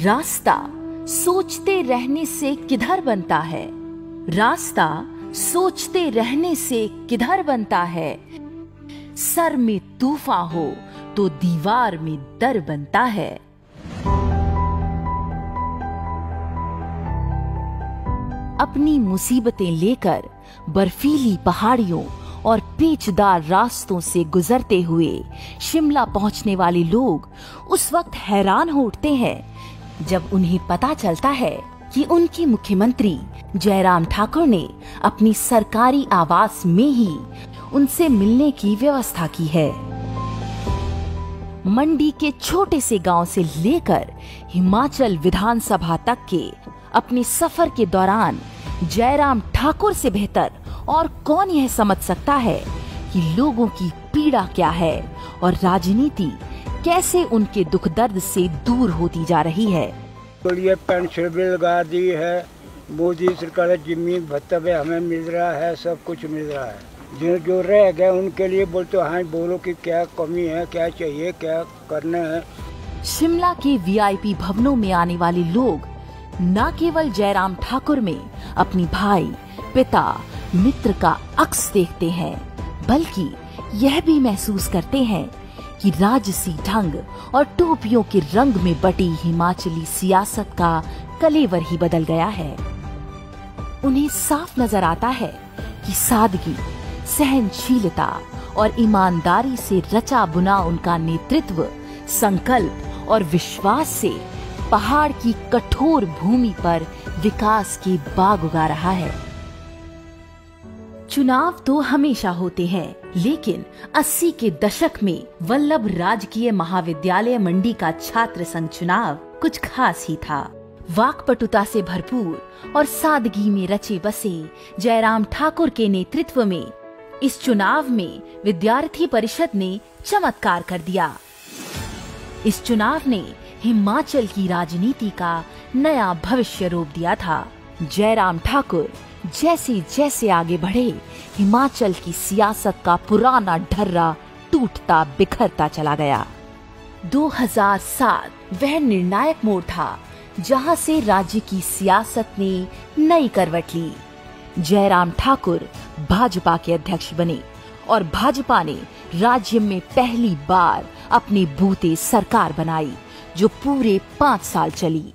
रास्ता सोचते रहने से किधर बनता है, रास्ता सोचते रहने से किधर बनता है। सर में तूफान हो तो दीवार में डर बनता है। अपनी मुसीबतें लेकर बर्फीली पहाड़ियों और पेचदार रास्तों से गुजरते हुए शिमला पहुंचने वाले लोग उस वक्त हैरान हो उठते हैं जब उन्हें पता चलता है कि उनके मुख्यमंत्री जयराम ठाकुर ने अपनी सरकारी आवास में ही उनसे मिलने की व्यवस्था की है। मंडी के छोटे से गांव से लेकर हिमाचल विधानसभा तक के अपने सफर के दौरान जयराम ठाकुर से बेहतर और कौन यह समझ सकता है कि लोगों की पीड़ा क्या है और राजनीति कैसे उनके दुख दर्द से दूर होती जा रही है। तो ये पेंशन भी लगा दी है, मोदी सरकार जमीन भत्ता भी हमें मिल रहा है, सब कुछ मिल रहा है। जो रह गए उनके लिए बोलते हाँ बोलो कि क्या कमी है, क्या चाहिए, क्या करना है। शिमला के वीआईपी भवनों में आने वाले लोग न केवल जयराम ठाकुर में अपनी भाई, पिता, मित्र का अक्स देखते हैं, बल्कि यह भी महसूस करते हैं कि राजसी ढंग और टोपियों के रंग में बटी हिमाचली सियासत का कलेवर ही बदल गया है। उन्हें साफ नजर आता है कि सादगी, सहनशीलता और ईमानदारी से रचा बुना उनका नेतृत्व संकल्प और विश्वास से पहाड़ की कठोर भूमि पर विकास के बाग उगा रहा है। चुनाव तो हमेशा होते हैं, लेकिन 80 के दशक में वल्लभ राजकीय महाविद्यालय मंडी का छात्र संघ चुनाव कुछ खास ही था। वाकपटुता से भरपूर और सादगी में रचे बसे जयराम ठाकुर के नेतृत्व में इस चुनाव में विद्यार्थी परिषद ने चमत्कार कर दिया। इस चुनाव ने हिमाचल की राजनीति का नया भविष्य रोप दिया था। जयराम ठाकुर जैसे जैसे आगे बढ़े, हिमाचल की सियासत का पुराना ढर्रा टूटता बिखरता चला गया। 2007 वह निर्णायक मोड़ था जहां से राज्य की सियासत ने नई करवट ली। जयराम ठाकुर भाजपा के अध्यक्ष बने और भाजपा ने राज्य में पहली बार अपनी बूते सरकार बनाई जो पूरे 5 साल चली।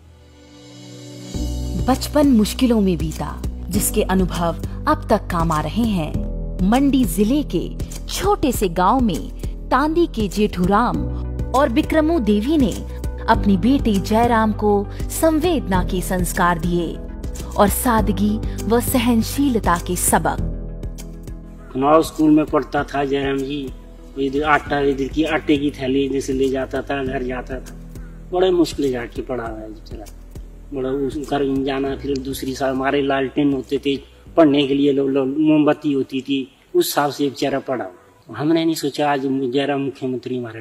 बचपन मुश्किलों में बीता, जिसके अनुभव अब तक काम आ रहे हैं। मंडी जिले के छोटे से गांव में तांदी के जेठूराम और बिक्रमू देवी ने अपनी बेटी जयराम को संवेदना के संस्कार दिए और सादगी व सहनशीलता के सबक। कुनाव स्कूल में पढ़ता था जयराम जी। इधर की आटे की थैली जैसे ले जाता था, घर जाता था। बड़े मुश्किल जाके पढ़ा है चला, बड़ा घर जाना। फिर दूसरी साल हमारे लालटेन होते थे पढ़ने के लिए, मोमबत्ती होती थी, उस हिसाब से बेचारा पढ़ा। हमने नहीं सोचा आज जयराम मुख्यमंत्री हमारे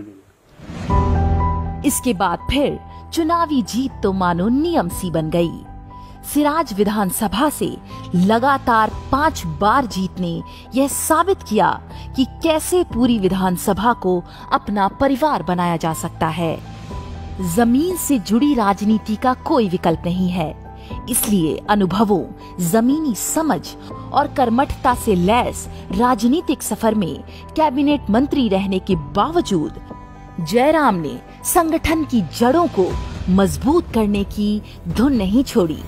बने। इसके बाद फिर चुनावी जीत तो मानो नियम सी बन गई। सिराज विधानसभा से लगातार 5 बार जीत ने यह साबित किया कि कैसे पूरी विधानसभा को अपना परिवार बनाया जा सकता है। जमीन से जुड़ी राजनीति का कोई विकल्प नहीं है, इसलिए अनुभवों, जमीनी समझ और कर्मठता से लैस राजनीतिक सफर में कैबिनेट मंत्री रहने के बावजूद जयराम ने संगठन की जड़ों को मजबूत करने की धुन नहीं छोड़ी।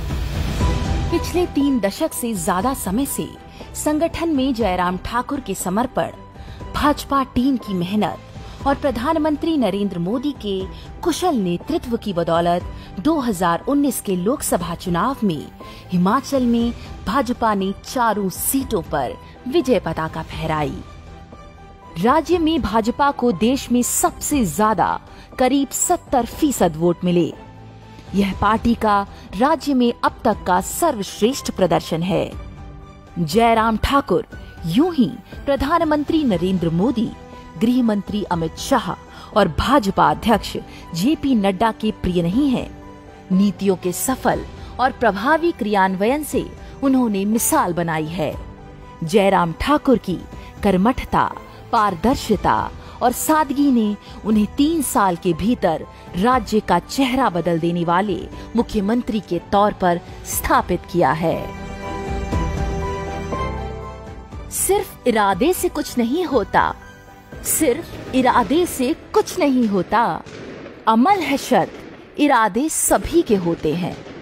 पिछले 3 दशक से ज्यादा समय से संगठन में जयराम ठाकुर के समर्पण, भाजपा टीम की मेहनत और प्रधानमंत्री नरेंद्र मोदी के कुशल नेतृत्व की बदौलत 2019 के लोकसभा चुनाव में हिमाचल में भाजपा ने 4 सीटों पर विजय पताका फहराई। राज्य में भाजपा को देश में सबसे ज्यादा करीब 70% वोट मिले। यह पार्टी का राज्य में अब तक का सर्वश्रेष्ठ प्रदर्शन है। जयराम ठाकुर यूं ही प्रधानमंत्री नरेंद्र मोदी, गृह मंत्री अमित शाह और भाजपा अध्यक्ष जेपी नड्डा के प्रिय नहीं हैं। नीतियों के सफल और प्रभावी क्रियान्वयन से उन्होंने मिसाल बनाई है। जयराम ठाकुर की कर्मठता, पारदर्शिता और सादगी ने उन्हें 3 साल के भीतर राज्य का चेहरा बदल देने वाले मुख्यमंत्री के तौर पर स्थापित किया है। सिर्फ इरादे से कुछ नहीं होता, सिर्फ इरादे से कुछ नहीं होता, अमल है शर्त, इरादे सभी के होते हैं।